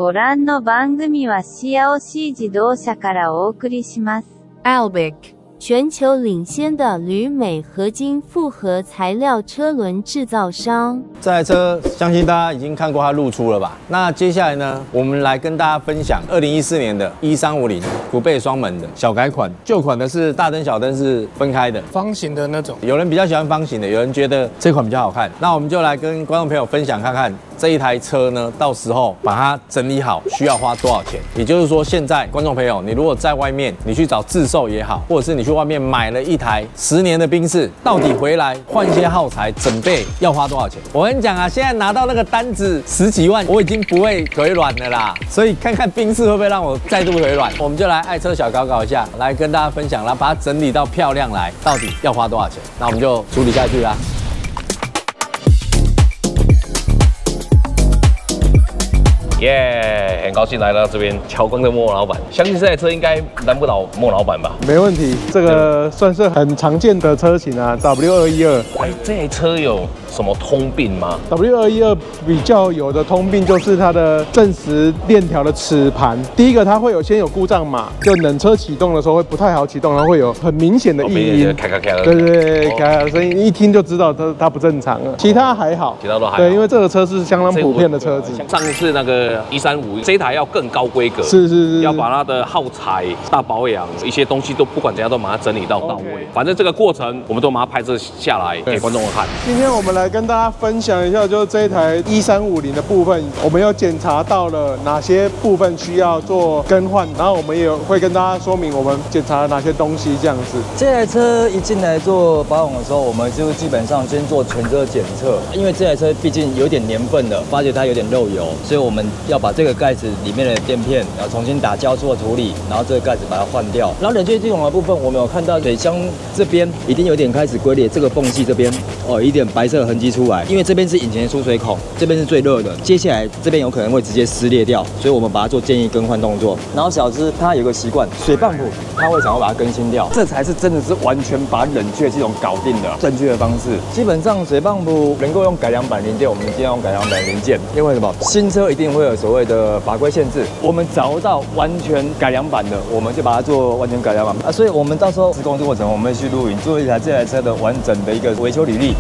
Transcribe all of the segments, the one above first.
ご覧の番組はシアオシー自動車からお送りします。 Albic 全球领先的铝镁合金复合材料车轮制造商。 这台车相信大家已经看过它露出了吧？那接下来呢，我们来跟大家分享2014年的1350虎背双门的小改款，旧款的是大灯小灯是分开的， 方形的那种。 有人比较喜欢方形的，有人觉得这款比较好看。那我们就来跟观众朋友分享看看这一台车呢，到时候把它整理好需要花多少钱？也就是说，现在观众朋友，你如果在外面你去找自售也好，或者是你去外面买了一台10年的宾士，到底回来换一些耗材整备要花多少钱？我跟你讲啊，现在拿到那个单子10几万，我已经不会腿软了啦。所以看看宾士会不会让我再度腿软？我们就来爱车小搞一下，来跟大家分享，然后把它整理到漂亮来，到底要花多少钱？那我们就处理下去啦。 耶，很高兴来到这边乔光的莫老板，相信这台车应该难不倒莫老板吧？ 没问题，这个算是很常见的车型啊 ，W212。 哎，这台车有什么通病吗 ？W212比较有的通病就是它的正时链条的齿盘，第一个它会先有故障码，就冷车启动的时候会不太好启动，然后会有很明显的异音， 咔咔咔的， 对对对，咔咔的声音，一听就知道它不正常了。其他还好， 其他都还好。 对，因为这个车是相当普遍的车子。 上次那个135这一台要更高规格， 是， 要把它的耗材、大保养一些东西都不管怎样都把它整理到位。反正这个过程我们都把它拍摄下来给观众看。 今天我们来跟大家分享一下，就是这一台1350的部分，我们有检查到了哪些部分需要做更换，然后我们也会跟大家说明我们检查了哪些东西这样子。 这台车一进来做保养的时候，我们就基本上先做全车检测，因为这台车毕竟有点年份了，发觉它有点漏油，所以我们要把这个盖子里面的垫片，然后重新打胶做处理，然后这个盖子把它换掉。然后冷却系统的部分，我们有看到水箱这边已经有点开始龟裂，这个缝隙这边一点白色的痕迹出来，因为这边是引擎的出水口，这边是最热的，接下来这边有可能会直接撕裂掉，所以我们把它做建议更换动作。然后小芝它有个习惯，水泵浦它会想要把它更新掉，这才是真的是完全把冷却系统搞定的正确的方式。基本上水泵浦能够用改良版零件，我们尽量用改良版零件，因为什么？新车一定会有所谓的法规限制，我们找到完全改良版的，我们就把它做完全改良版啊。所以我们到时候施工过程，我们会去录影，做这台车的完整的一个维修履历。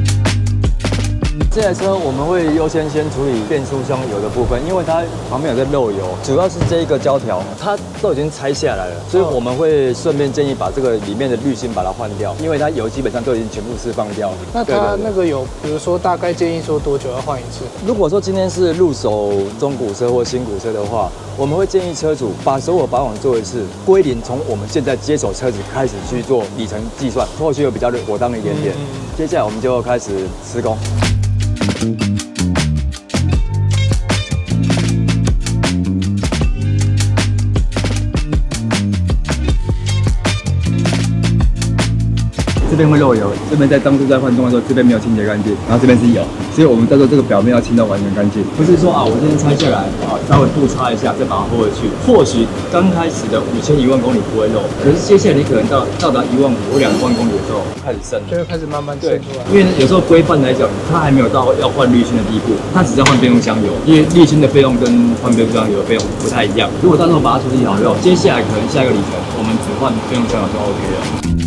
这台车我们会优先处理变速箱油的部分，因为它旁边有在漏油，主要是这一个胶条，它都已经拆下来了，所以我们会顺便建议把这个里面的滤芯把它换掉，因为它油基本上都已经全部释放掉了。 那它那个油，比如说大概建议说多久要换一次？ 如果说今天是入手中古车或新古车的话，我们会建议车主把所有保养做一次，归零，从我们现在接手车子开始去做里程计算，或许有比较妥当一点点。接下来我们就开始施工。这边会漏油，这边在当初在换动的时候，这边没有清洁干净，然后这边是有，所以我们到时候这个表面要清到完全干净，不是说我今天拆下来稍微布擦一下再把它拖回去。或许刚开始的5000、1万公里不会漏，可是接下来你可能到达15000或2万公里的时候开始渗， 就会开始慢慢渗出来。 因为有时候规范来讲，它还没有到要换滤芯的地步，它只是要换变速箱油，因为滤芯的费用跟换变速箱油的费用不太一样。如果到时候把它处理好以后，接下来可能下一个里程我们只换变速箱油就 OK 了。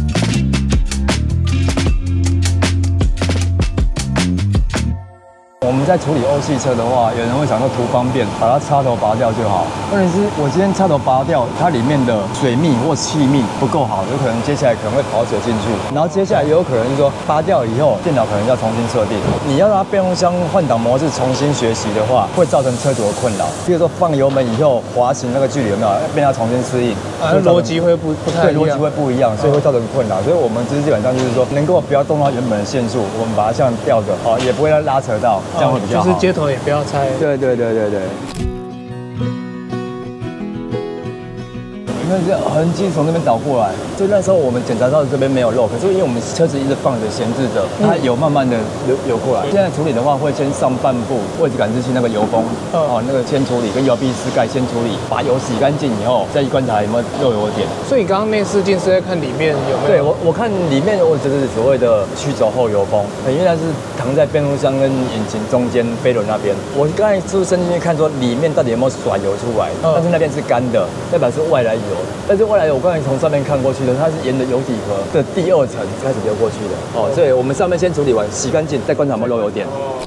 我们在处理欧系车的话，有人会想说图方便，把它插头拔掉就好。问题是我今天插头拔掉，它里面的水密或气密不够好，有可能接下来可能会跑水进去，然后接下来也有可能是说拔掉以后，电脑可能要重新设定。你要让它变速箱换挡模式重新学习的话，会造成车主的困扰。比如说放油门以后滑行那个距离有没有被它重新适应？ 逻辑会不太一样， 对，逻辑会不一样，所以会造成困扰。所以我们基本上就是说，能够不要动到原本的线束，我们把它像吊着也不会拉扯到。这样会比较好， 就是接头也不要拆。 对。里那个痕迹从那边倒过来，所以那时候我们检查到这边没有漏，可是因为我们车子一直放着闲置着，它有慢慢的流过来。现在处理的话，会先上半部位置感知器那个油封，那个先处理，跟摇臂丝盖先处理，把油洗干净以后，再观察有没有漏油点。 所以刚刚内视镜是在看里面有没有？ 对我看里面，我只是所谓的曲轴后油封，因为它是扛在变速箱跟引擎中间飞轮那边。我刚才是伸进去看说里面到底有没有甩油出来，但是那边是干的，代表是外来油。但是外来油我刚才从上面看过去的，它是沿着油底壳的第2层开始流过去的。所以我们上面先处理完，洗干净，再观察有没有漏油点。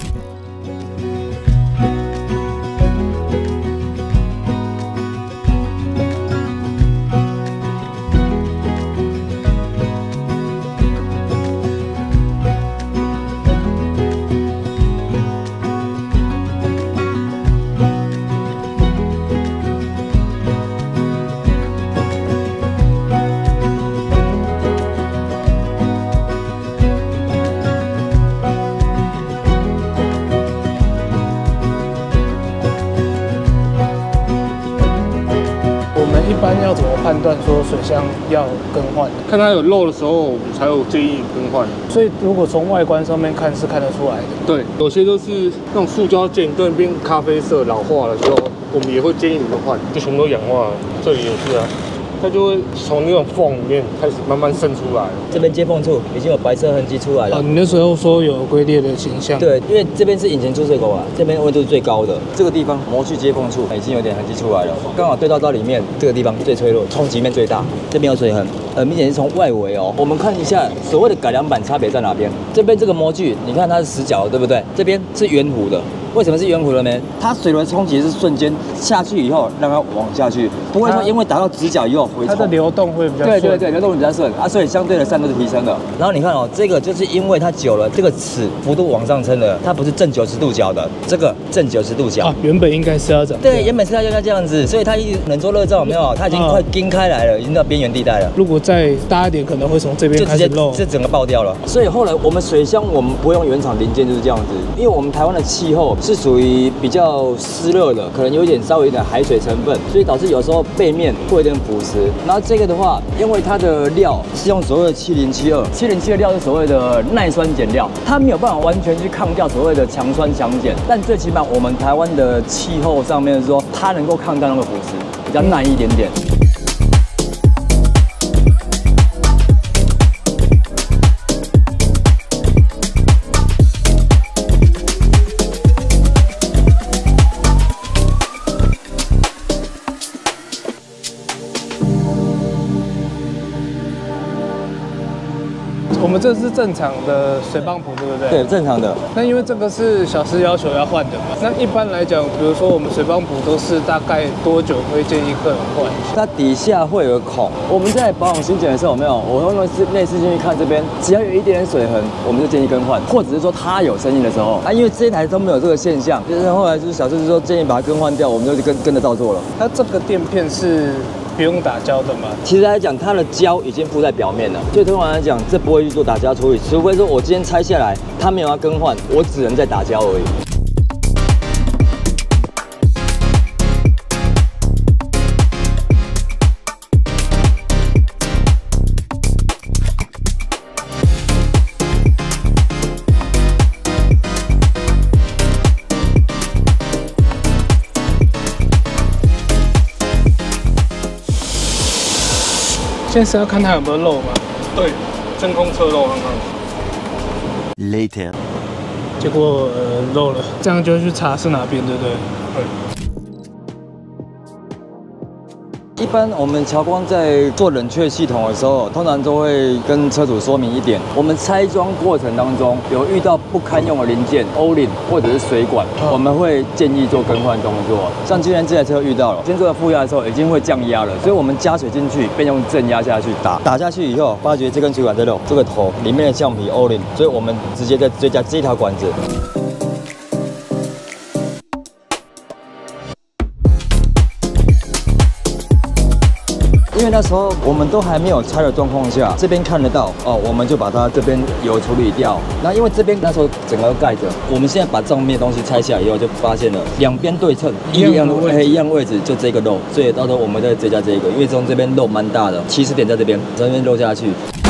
一般要怎么判断说水箱要更换？ 看它有漏的时候，才有建议更换。 所以如果从外观上面看是看得出来的。 对，有些都是那种塑胶件都变咖啡色老化了之后，我们也会建议你们换，就全部都氧化了。这里也是啊。它就会从那种缝里面开始慢慢渗出来。 这边接缝处已经有白色痕迹出来了。 你那时候说有龟裂的倾向。 对，因为这边是引擎出水口啊，这边温度是最高的，这个地方模具接缝处已经有点痕迹出来了，刚好对到里面这个地方最脆弱，冲击面最大，这边有水痕，明显是从外围哦。我们看一下所谓的改良版差别在哪边？这边这个模具，你看它是死角的，对不对？这边是圆弧的。为什么是圆弧的呢？它水轮冲击是瞬间下去以后让它往下去，不会说因为打到直角以后回冲。 它的流动会比较顺。 对，流动会比较顺啊，所以相对的散热是提升的。然后你看哦，这个就是因为它久了，这个齿幅度往上撑了，它不是正90度角的，这个正90度角。 原本应该是要这样。 对，原本是要这样子，所以它一冷做热胀有没有？它已经快筋开来了，已经到边缘地带了。 如果再大一点，可能会从这边开始漏， 这整个爆掉了。所以后来我们水箱我们不用原厂零件就是这样子，因为我们台湾的气候是属于比较湿热的，可能有点稍微有点海水成分，所以导致有时候背面会有点腐蚀。然后这个的话，因为它的料是用所谓的7072，7072的料是所谓的耐酸碱料，它没有办法完全去抗掉所谓的强酸强碱，但最起码我们台湾的气候上面说，它能够抗掉那个腐蚀，比较耐一点点。 我们这是正常的水泵浦，对不对？ 对，正常的。 那因为这个是小师要求要换的嘛，那一般来讲，比如说我们水泵浦都是大概多久会建议客人换一下？ 它底下会有个孔，我们在保养新检的时候有没有？我用内视镜去看这边，只要有一点点水痕，我们就建议更换，或者是说它有声音的时候，因为这一台都没有这个现象，就是后来就是小师就说建议把它更换掉，我们就跟着照做了。 它这个垫片是不用打胶的吗？ 其实来讲，它的胶已经附在表面了，所以通常来讲，这不会去做打胶处理，除非说我今天拆下来，它没有要更换，我只能再打胶而已。 现在是要看它有没有漏吗？ 对，真空侧漏看看。 Later， 结果漏了，这样就去查是哪边，对不对？ 对。 一般我们侨光在做冷却系统的时候，通常都会跟车主说明一点：我们拆装过程当中有遇到不堪用的零件、O-ring 或者是水管，我们会建议做更换动作。像今天这台车遇到了，今天这个负压的时候已经会降压了，所以我们加水进去，并用正压下去打下去以后，发觉这根水管在漏，这个头里面的橡皮 O-ring， 所以我们直接再追加这条管子。因因为那时候我们都还没有拆的状况下，这边看得到哦，我们就把它这边油处理掉。那因为这边那时候整个盖着，我们现在把上面的东西拆下来以后，就发现了两边对称一样位置，就这个肉，所以到时候我们再追加这个，因为从这边肉蛮大的，起始点在这边，这边肉下去。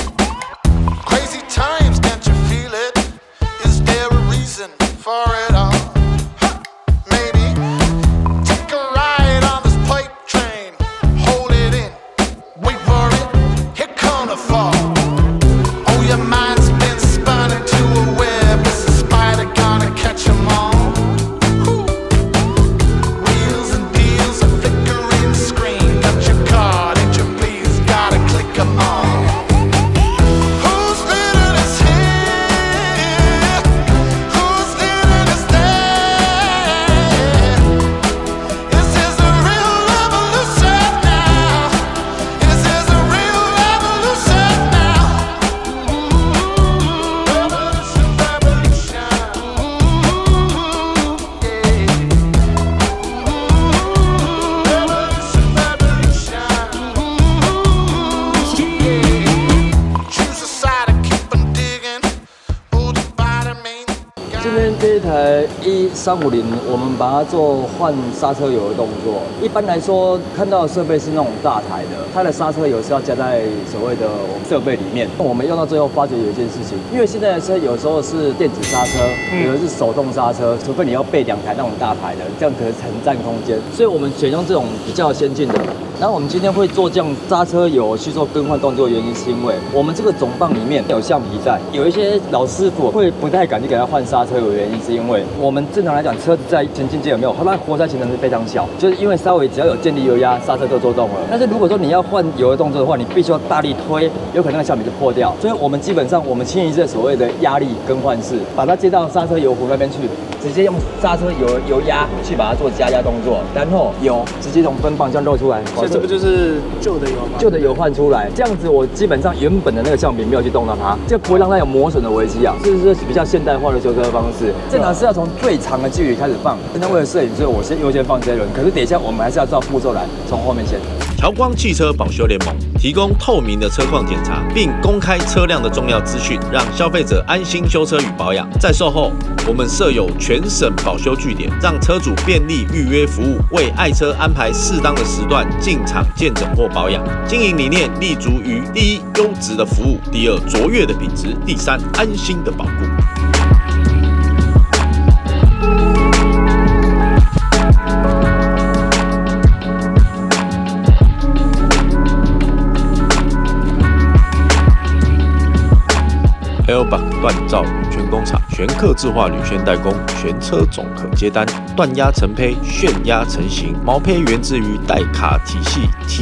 这一台1350，我们把它做换刹车油的动作。一般来说，看到的设备是那种大台的，它的刹车油是要加在所谓的我们设备里面。我们用到最后发觉有一件事情，因为现在的车有时候是电子刹车，有的是手动刹车，除非你要备2台那种大台的，这样可能很占空间。所以我们选用这种比较先进的。然后我们今天会做这样刹车油去做更换动作的原因，是因为我们这个总泵里面有橡皮在，有一些老师傅会不太敢去给他换刹车油的原因，是因为我们正常来讲，车子在前进阶有没有，它活塞行程是非常小，就是因为稍微只要有建立油压，刹车就做动了。但是如果说你要换油的动作的话，你必须要大力推，有可能那个橡皮就破掉。所以我们基本上我们迁移这所谓的压力更换式，把它接到刹车油壶那边去，直接用刹车油压去把它做加压动作，然后油直接从分泵这样漏出来。 所以这不就是旧的油吗？ 旧的油换出来，这样子我基本上原本的那个橡皮没有去动到它，就不会让它有磨损的危机啊。这是比较现代化的修车方式。正常是要从最长的距离开始放，那为了摄影，所以我先优先放这一轮。可是等一下我们还是要照步骤来，从后面先。 侨光汽车保修联盟提供透明的车况检查，并公开车辆的重要资讯，让消费者安心修车与保养。在售后，我们设有全省保修据点，让车主便利预约服务，为爱车安排适当的时段进场见诊或保养。经营理念立足于：第一，优质的服务；第二，卓越的品质；第三，安心的保固。Airbag 锻造铝圈工厂，全客制化铝圈代工，全车总可接单，锻压成胚，旋压成型。毛坯源自于代卡体系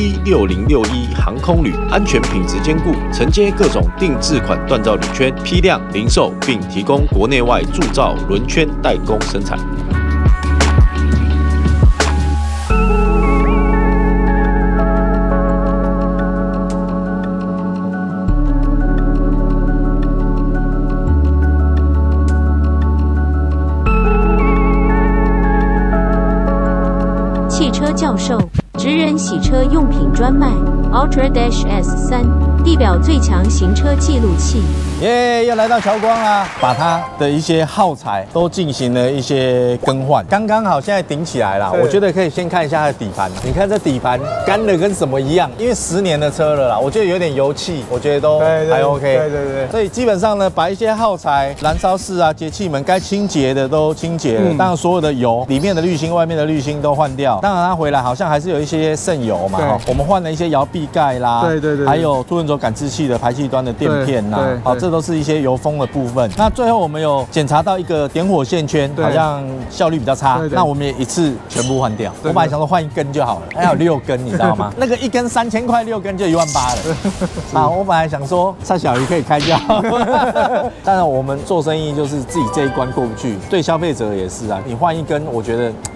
T6061航空铝，安全品质坚固，承接各种定制款锻造铝圈，批量零售，并提供国内外铸造轮圈代工生产。 汽车教授，职人洗车用品专卖 Ultra Dash S3，地表最强行车记录器。 耶，又来到侨光啦，把它的一些耗材都进行了一些更换，刚刚好，现在顶起来了。我觉得可以先看一下它的底盘，你看这底盘干的跟什么一样，因为10年的车了啦，我觉得有点油漆，我觉得都还 OK。对。所以基本上呢，把一些耗材、燃烧室啊、节气门该清洁的都清洁了，当然所有的油，里面的滤芯、外面的滤芯都换掉。当然它回来好像还是有一些渗油嘛，我们换了一些摇臂盖啦，对，还有凸轮轴感知器的排气端的垫片啦，好，这都是一些油封的部分。那最后我们有检查到一个点火线圈，好像效率比较差，那我们也一次全部换掉。我本来想说换1根就好了，还有6根，你知道吗？那个1根3000块，6根就18000了。啊，我本来想说蔡小鱼可以开掉，当然我们做生意就是自己这一关过不去，对消费者也是啊。你换1根，我觉得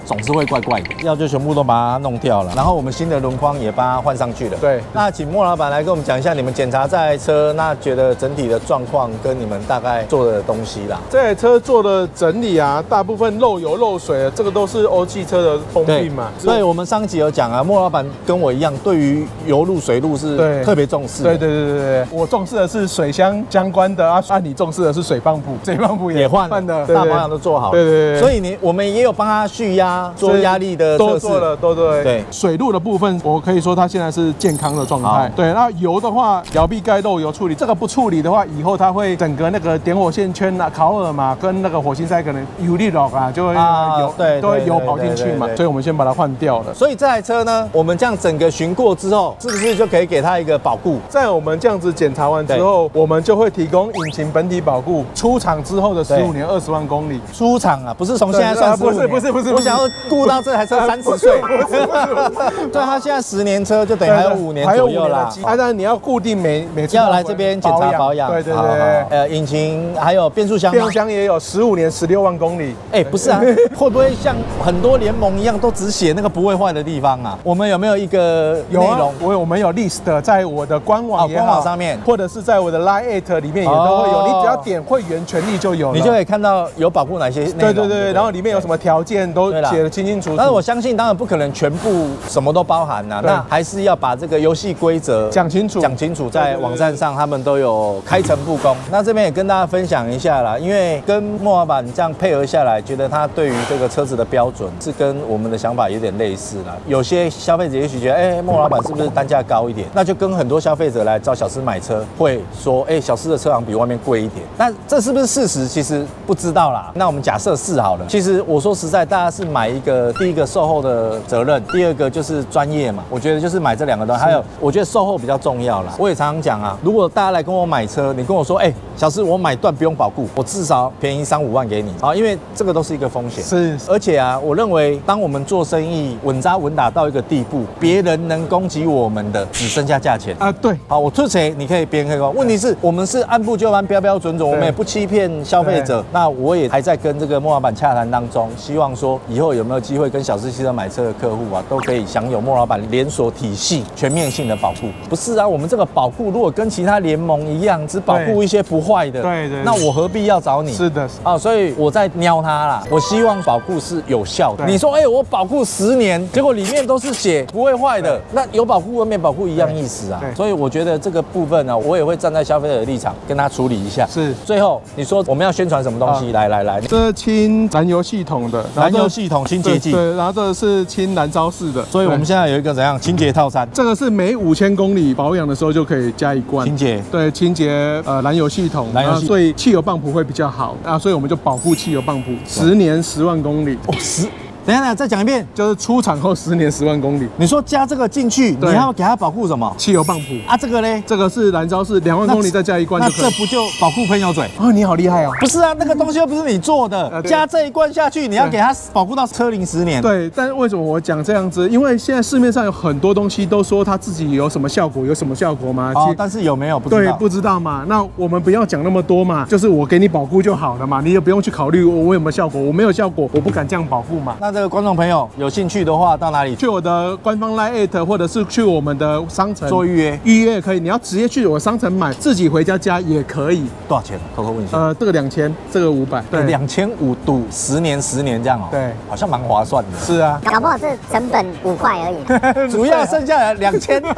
总是会怪怪的，要就全部都把它弄掉了。然后我们新的轮框也帮它换上去了。 对， 那请莫老板来跟我们讲一下你们检查这台车，那觉得整体的状况跟你们大概做的东西啦。 这台车做的整理啊，大部分漏油漏水，这个都是欧汽车的通病嘛。 所以我们上一集有讲啊，莫老板跟我一样，对于油路水路是特别重视。对，我重视的是水箱相关的啊，你重视的是水泵浦，水泵浦也换的，大保养都做好了。对，所以我们也有帮他蓄压、做压力的测试，都做了，都对。水路的部分，我可以说它现在是健康的状态。对，那油的话，摇臂盖漏油处理，这个不处理的话，以后它会整个那个点火线圈啊、烤耳嘛，跟那个火星塞可能油力落啊，就会油，都会油跑进去嘛。所以我们先把它换掉了。所以这台车呢，我们这样整个巡过之后，是不是就可以给它一个保固？在我们这样子检查完之后，我们就会提供引擎本体保固，出厂之后的15年20万公里。出厂啊，不是从现在算15年，不是，我想要顾到这台车30岁。对，它现在10年车就等于还有5年左右啦。当然你要固定每次要来这边检查保养。对，引擎还有变速箱，变速箱也有15年16万公里。不是啊，会不会像很多联盟一样都只写那个不会坏的地方啊？我们有没有一个内容？我们有 list 在我的官网也好上面，或者是在我的 Line@ 里面也都会有。你只要点会员权利就有了，你就可以看到有保护哪些内容。对，然后里面有什么条件都写得清清楚楚。但是我相信，当然不可能全部什么都包含啦，那还是要把这个游戏规则讲清楚，在网站上他们都有开诚布公。那这边也跟大家分享一下啦，因为跟莫老板这样配合下来，觉得他对于这个车子的标准是跟我们的想法有点类似啦。有些消费者也许觉得，莫老板是不是单价高一点？那就跟很多消费者来找小施买车，会说，小施的车行比外面贵一点。那这是不是事实？其实不知道啦。那我们假设是好了。其实我说实在，大家是买一个第一个售后的责任，第二个就是专业嘛。我觉得就是买这2个东西，还有我觉得售后比较重要啦。我也常常讲啊，如果大家来跟我买车，你跟我说，小施我买断不用保固，我至少便宜3-5万给你啊，因为这个都是一个风险。是，而且啊，我认为当我们做生意稳扎稳打到一个地步，别人能攻击我们的只剩下价钱啊。对，好，我出谁你可以，别人可以攻。问题是我们是按部就班、标标准准，我们也不欺骗消费者。那我也还在跟这个莫老板洽谈当中，希望说以后有没有机会跟小施汽车买车的客户啊，都可以享有莫老板连锁体系全面性的保护。不是啊，我们这个保护如果跟其他联盟一样，只保护一些不坏的，对，那我何必要找你？是的，啊，所以我在瞄他啦。我希望保护是有效的。你说，我保护10年，结果里面都是写不会坏的，那有保护跟没保护一样意思啊。所以我觉得这个部分呢，我也会站在消费者的立场跟他处理一下。是，最后你说我们要宣传什么东西？来，这清燃油系统的，燃油系统清洁剂，对，然后这是清燃烧式的。所以我们现在有一个怎样清洁套餐？这个是每5000公里保养的时候就可以加1罐清洁，对，清洁燃油系统，所以汽油泵浦会比较好啊，所以我们就保护汽油泵浦10年10万公里。等一下，再讲一遍，就是出厂后10年10万公里。你说加这个进去，你还要给它保护什么？汽油泵浦啊，这个呢？这个是燃烧式2万公里再加1罐就可以。那这不就保护喷油嘴？哦，你好厉害哦！不是啊，那个东西又不是你做的，加这1罐下去，你要给它保护到车龄10年。对，但是为什么我讲这样子？因为现在市面上有很多东西都说它自己有什么效果，有什么效果吗？但是有没有不知道？对，不知道嘛。那我们不要讲那么多嘛，就是我给你保护就好了嘛，你也不用去考虑我有没有效果，我没有效果，我不敢这样保护嘛。那这个观众朋友有兴趣的话，到哪里？去我的官方 Line@ 或者是去我们的商城做预约，预约也可以。你要直接去我商城买，自己回家加也可以。多少钱？偷偷问一下。这个2000，这个500。对，2500赌10年10年这样哦。对，好像蛮划算的。是啊， 搞不好是成本5块而已。 主要剩下的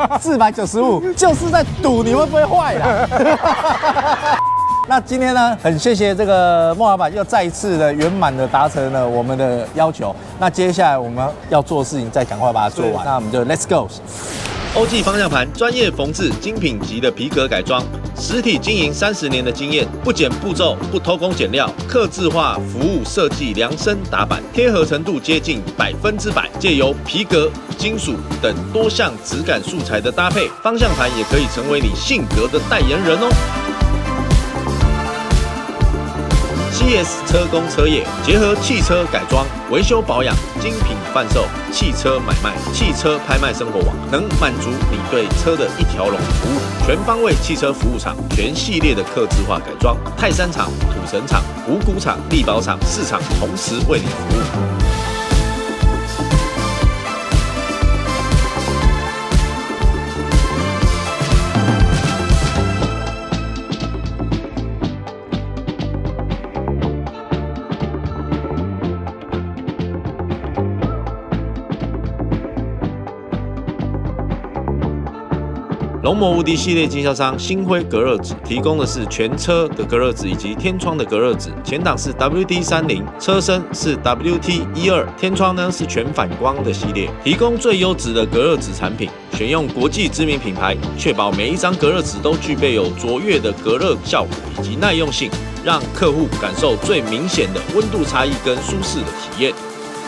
2495，就是在赌你会不会坏啦。那今天呢，很谢谢这个莫老板又再一次的圆满的达成了我们的要求。那接下来我们要做的事情，再赶快把它做完。那我们就 Let's go。 欧记方向盘专业缝制精品级的皮革改装，实体经营30年的经验，不减步骤，不偷工减料，客制化服务设计量身打版，贴合程度接近100%。借由皮革、金属等多项质感素材的搭配，方向盘也可以成为你性格的代言人哦。CS 车工车业结合汽车改装、维修保养、精品贩售、汽车买卖、汽车拍卖生活网，能满足你对车的一条龙服务。全方位汽车服务厂，全系列的客制化改装，泰山厂、土城厂、五股厂、力宝厂4厂同时为你服务。 龙膜无敌系列经销商星辉隔热纸提供的是全车的隔热纸以及天窗的隔热纸，前挡是 WD30， 车身是 WT12， 天窗呢是全反光的系列，提供最优质的隔热纸产品，选用国际知名品牌，确保每一张隔热纸都具备有卓越的隔热效果以及耐用性，让客户感受最明显的温度差异跟舒适的体验。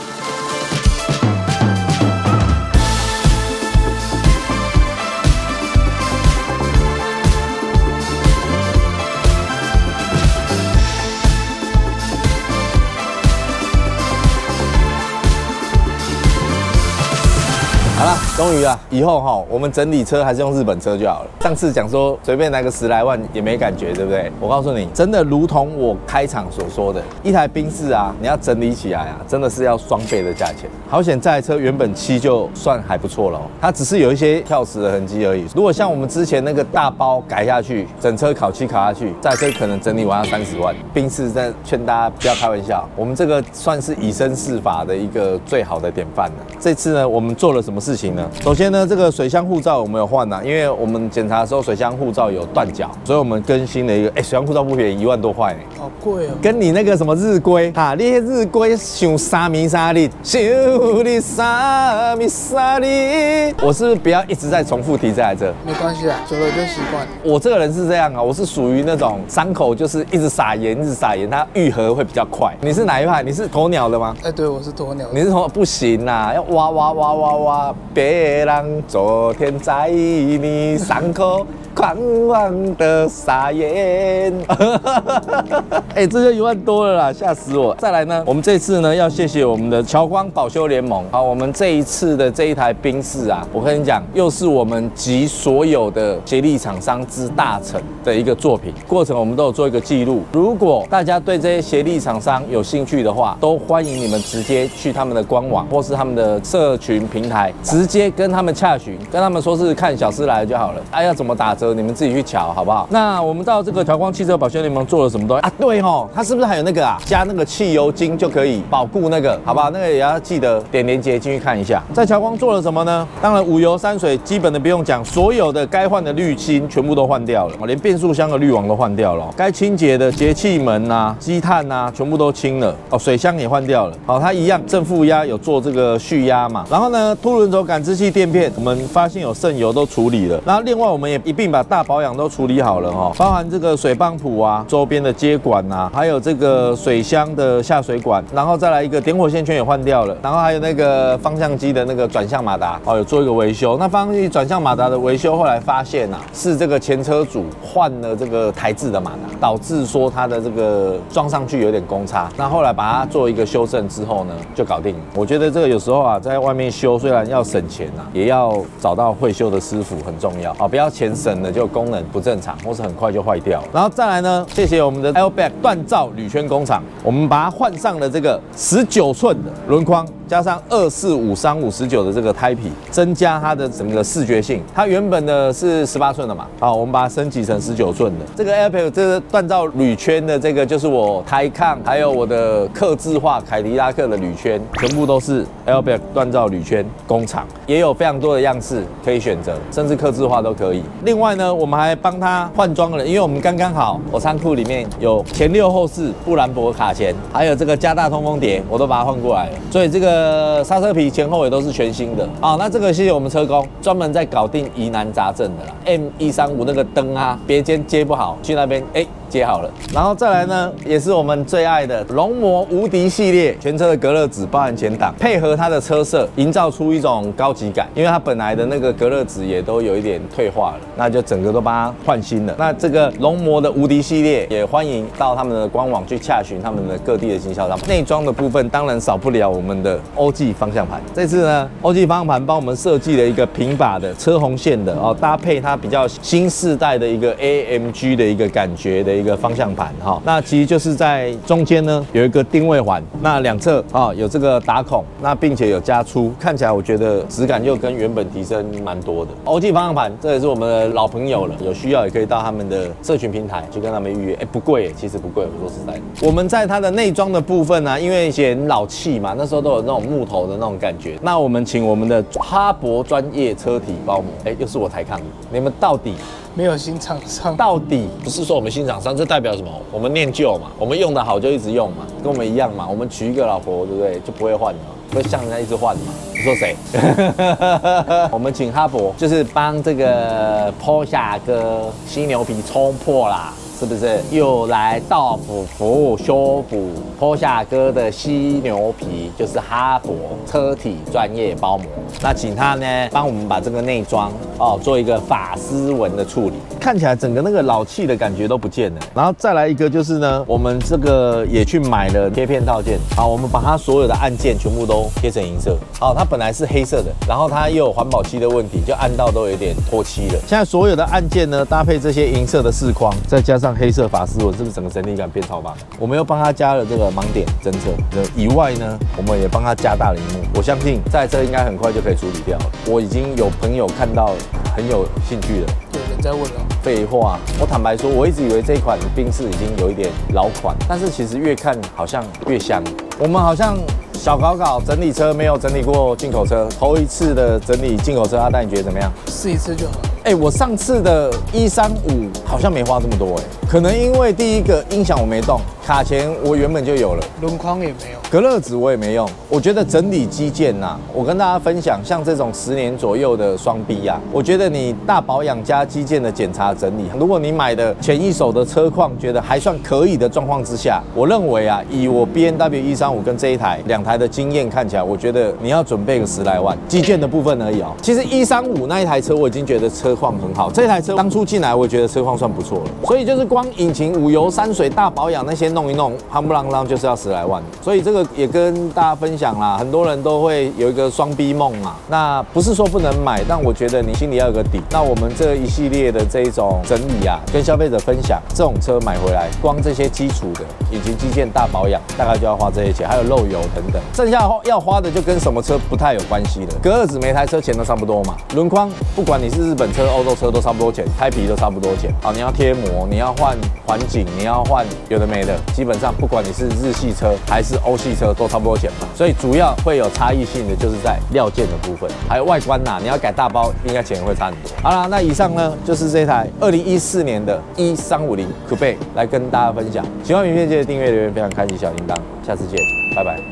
好了，终于啊，以后哈，我们整理车还是用日本车就好了。上次讲说随便来个10来万也没感觉，对不对？我告诉你，真的如同我开场所说的，一台宾士啊，你要整理起来啊，真的是要双倍的价钱。好险，这台车原本漆就算还不错了哦，它只是有一些跳齿的痕迹而已。如果像我们之前那个大包改下去，整车烤漆烤下去，这台车可能整理完要30万。宾士在劝大家不要开玩笑，我们这个算是以身试法的一个最好的典范了。这次呢，我们做了什么事情呢？首先呢，这个水箱护罩我们有换因为我们检查的时候水箱护罩有断角，所以我们更新了一个，水箱护罩不便宜，1万多块呢， 好贵哦。 跟你那个什么日规啊，你日规想三米三粒，想你三米三粒，我是不是不要一直在重复提这台车？ 没关系啊，久了就习惯。 我这个人是这样啊，我是属于那种伤口就是一直撒盐，一直撒盐，它愈合会比较快。你是哪一派？你是鸵鸟的吗？ 对，我是鸵鸟的。 你是不行啦，要挖，别让昨天在你伤口狂妄的撒盐。这就1万多了啦，吓死我！再来呢，我们这次呢要谢谢我们的侨光保修联盟。好，我们这一次的这一台宾士啊，我跟你讲，又是我们集所有的协力厂商之大成的一个作品。过程我们都有做一个记录。如果大家对这些协力厂商有兴趣的话，都欢迎你们直接去他们的官网或是他们的社群平台，直接跟他们洽询，跟他们说是看小司来了就好了。要怎么打折，你们自己去瞧，好不好？那我们到这个侨光汽车保修联盟做了什么东西啊？对吼，它是不是还有那个加那个汽油精就可以保固那个，好不好？那个也要记得点连结进去看一下。在侨光做了什么呢？当然5油3水基本的不用讲，所有的该换的滤芯全部都换掉了，连变速箱的滤网都换掉了，该清洁的节气门啊、积碳啊，全部都清了。水箱也换掉了。好，它一样正负压有做这个蓄压嘛。然后呢，凸轮轴感知器垫片，我们发现有渗油都处理了。然后另外我们也一并把大保养都处理好了哈，包含这个水泵浦啊、周边的接管啊，还有这个水箱的下水管，然后再来一个点火线圈也换掉了，然后还有那个方向机的那个转向马达有做一个维修。那方向机转向马达的维修，后来发现是这个前车主换了这个台制的马达，导致说它的这个装上去有点公差。那后来把它做一个修正之后呢，就搞定了。我觉得这个有时候在外面修虽然要省钱也要找到会修的师傅很重要不要钱省了就功能不正常，或是很快就坏掉。然后再来呢，谢谢我们的 Airbag 锻造铝圈工厂，我们把它换上了这个19寸的轮框，加上245/359的这个胎皮，增加它的整个视觉性。它原本的是18寸的嘛，好，我们把它升级成19寸的。这个 Airbag 这个锻造铝圈的这个就是我台抗还有我的客制化凯迪拉克的铝圈，全部都是 Airbag 锻造铝圈工厂，也有非常多的样式可以选择，甚至客制化都可以。另外呢，我们还帮他换装了，因为我们刚刚好，我仓库里面有前6后4布兰博卡钳，还有这个加大通风碟，我都把它换过来了，所以这个刹车皮前后也都是全新的。那这个谢谢我们车工，专门在搞定疑难杂症的啦。M135那个灯别间接不好，去那边接好了。然后再来呢，也是我们最爱的龙膜无敌系列，全车的隔热纸包含前挡，配合它的车色，营造出一种高级感。因为它本来的那个隔热纸也都有一点退化了，那就整个都帮它换新了。那这个龙膜的无敌系列，也欢迎到他们的官网去洽询他们的各地的经销商。内装的部分当然少不了我们的欧际方向盘。这次呢，欧际方向盘帮我们设计了一个平把的车红线的搭配它比较新世代的一个 AMG 的一个感觉的一个方向盘哈。那其实就是在中间呢有一个定位环，那两侧啊有这个打孔，那并且有加粗，看起来我觉得质感又跟原本提升蛮多的。欧记方向盘这也是我们的老朋友了，有需要也可以到他们的社群平台去跟他们预约。不贵，其实不贵，我说实在的。我们在它的内装的部分呢，因为嫌老气嘛，那时候都有那种木头的那种感觉。那我们请我们的哈博专业车体包膜，又是我抬抗的，你们到底？ 没有新厂商， 到底不是说我们新厂商，这代表什么？我们念旧嘛，我们用的好就一直用嘛，跟我们一样嘛。我们娶一个老婆，对不对？就不会换嘛，不会像人家一直换嘛。你说谁？我们请哈博，就是帮这个坡下哥犀牛皮冲破啦。是不是又来到府服务修补坡下哥的犀牛皮，就是哈博车体专业包膜。那请他呢帮我们把这个内装做一个法丝纹的处理，看起来整个那个老气的感觉都不见了。然后再来一个就是呢，我们这个也去买了贴片套件，好，我们把它所有的按键全部都贴成银色。好，它本来是黑色的，然后它又有环保漆的问题，就按到都有点脱漆了。现在所有的按键呢搭配这些银色的饰框，再加上黑色法丝纹，是不是整个整体感变超棒？我们又帮他加了这个盲点侦测以外呢，我们也帮他加大了萤幕。我相信这台车应该很快就可以处理掉了。我已经有朋友看到很有兴趣了。 有人在问了。 废话，我坦白说，我一直以为这一款宾士已经有一点老款，但是其实越看好像越香。我们好像小搞整理车没有整理过进口车，头一次的整理进口车，阿呆你觉得怎么样？ 试一次就好。 我上次的135好像没花这么多可能因为第一个音响我没动，卡钳我原本就有了， 轮框也没有， 隔热纸我也没用。我觉得整理机件我跟大家分享，像这种10年左右的双 B 我觉得你大保养加机件的检查整理，如果你买的前一手的车况觉得还算可以的状况之下，我认为以我 BMW 135跟这一台2台的经验看起来，我觉得你要准备个10来万机件的部分而已其实135那一台车我已经觉得车况很好，这台车当初进来我觉得车况算不错了，所以就是光引擎5油3水大保养那些弄一弄，夯不啷当就是要10来万，所以这个也跟大家分享啦。很多人都会有一个双 B 梦嘛，那不是说不能买，但我觉得你心里要有个底。那我们这一系列的这一种整理跟消费者分享，这种车买回来，光这些基础的引擎机件大保养，大概就要花这些钱，还有漏油等等，剩下要花的就跟什么车不太有关系了。隔热纸每台车钱都差不多嘛，轮框不管你是日本车、欧洲车都差不多钱，胎皮都差不多钱。好，你要贴膜，你要换环景，你要换有的没的，基本上不管你是日系车还是欧系车都差不多钱嘛。所以主要会有差异性的就是在料件的部分，还有外观你要改大包，应该钱会差很多。好啦，那以上呢就是这台2014年的1350 Coupe 来跟大家分享。喜欢影片记得订阅、留言、分享、开启小铃铛。下次见，拜拜。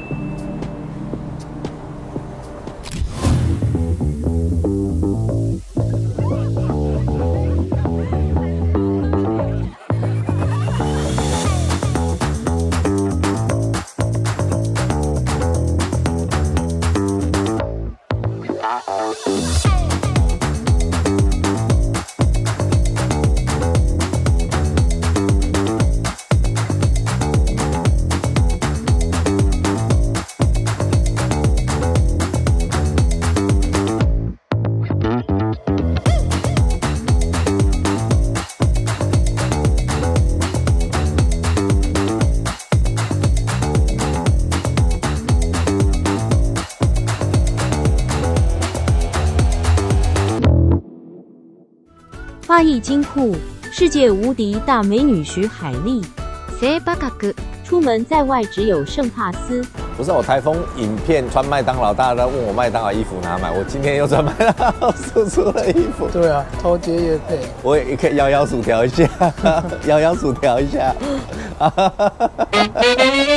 花艺金库，世界无敌大美女徐海丽。 低価格， 出门在外只有圣帕斯。 不是我台风影片穿麦当劳，大家都问我麦当劳衣服哪买，我今天又穿麦当劳叔叔的衣服。 对啊，偷接业配。 我也可以摇摇薯条一下，摇摇薯条一下。